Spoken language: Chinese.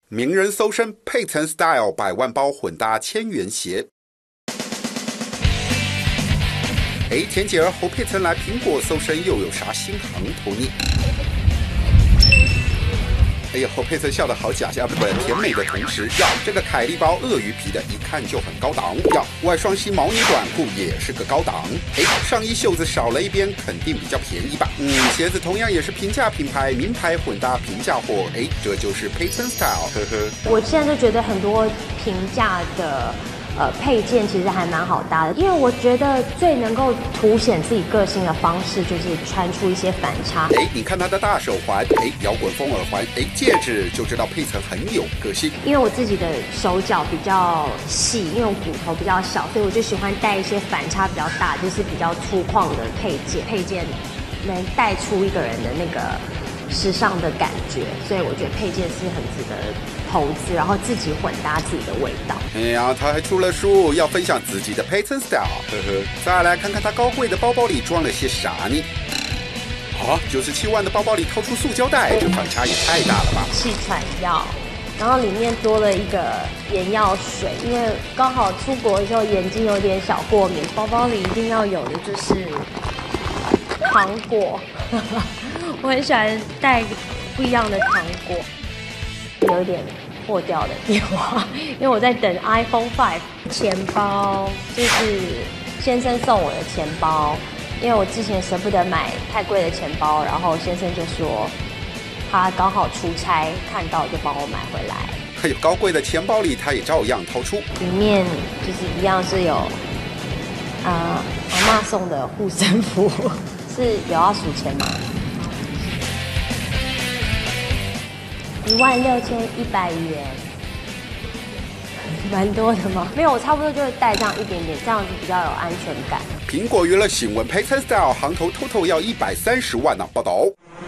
名人搜身佩岑 Style 100万包混搭千元鞋。田姐儿侯佩岑来苹果搜身又有啥新行头呢？侯佩岑笑得好假象，甜美的同时，这个凯利包鳄鱼皮的，一看就很高档。外双膝毛呢短裤也是个高档。上衣袖子少了一边，肯定比较便宜吧？鞋子同样也是平价品牌，名牌混搭平价货。这就是佩岑 Style， 呵呵。 我现在就觉得很多平价的。配件其实还蛮好搭的，因为我觉得最能够凸显自己个性的方式就是穿出一些反差。 你看她的大手环，摇滚风耳环，戒指，就知道佩岑很有个性。 因为我自己的手脚比较细，因为我骨头比较小，所以我就喜欢带一些反差比较大，就是比较粗犷的配件能带出一个人的那个时尚的感觉，所以我觉得配件是很值得投资，然后自己混搭自己的味道。 他还出了书，要分享自己的佩岑 Style， 呵呵。再来看看他高贵的包包里装了些啥呢？97万的包包里掏出塑胶袋，这反差也太大了吧！ 气喘药，然后里面多了一个眼药水，因为刚好出国的时候眼睛有点小过敏，包包里一定要有的就是糖果。我很喜欢带不一样的糖果，有点破掉的电话，因为我在等 iPhone 5。钱包就是先生送我的钱包，因为我之前舍不得买太贵的钱包，然后先生就说他刚好出差看到就帮我买回来。 高贵的钱包里他也照样掏出， 里面就是一样是有阿嬷送的护身符，是有要数钱吗？16100元，蛮多的吗？没有，我差不多就会带这样一点点，这样子比较有安全感。 苹果娱乐新闻，佩岑 Style 行头偷要130万报道。